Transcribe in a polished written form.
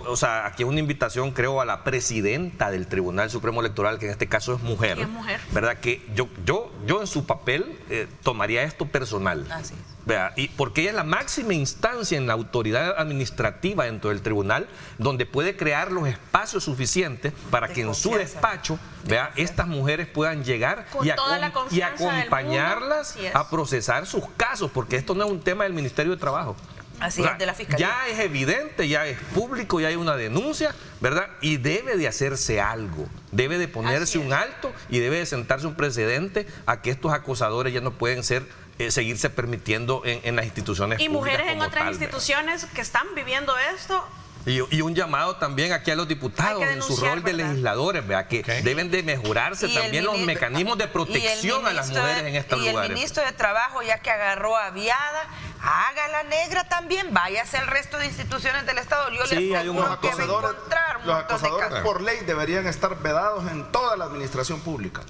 o sea, aquí es una invitación, creo, a la presidenta del Tribunal Supremo Electoral, que en este caso es mujer. ¿Y es mujer? ¿Verdad? Que yo en su papel tomaría esto personal. Así es. ¿Vea? Y porque ella es la máxima instancia en la autoridad administrativa dentro del tribunal, donde puede crear los espacios suficientes para que en su despacho, ¿vea?, estas mujeres puedan llegar y acompañarlas a procesar sus casos, porque esto no es un tema del Ministerio de Trabajo. Así es, de la Fiscalía. Ya es evidente, ya es público, ya hay una denuncia, ¿verdad? Y debe de hacerse algo, debe de ponerse un alto y debe de sentarse un precedente a que estos acosadores ya no pueden seguirse permitiendo en las instituciones públicas. Y mujeres en otras instituciones que están viviendo esto. Y un llamado también aquí a los diputados en su rol de legisladores, ¿verdad? Que deben de mejorarse también los mecanismos de protección a las mujeres en estos lugares. Y el ministro de Trabajo, ya que agarró a Viada, haga la negra también, váyase al resto de instituciones del Estado. Yo les aseguro que va a encontrar los acosadores por ley deberían estar vedados en toda la administración pública.